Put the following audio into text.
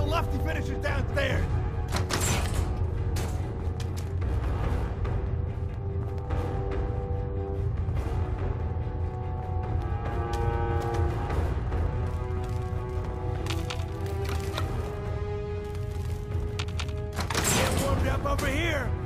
lefty finishes downstairs. Get warmed up over here.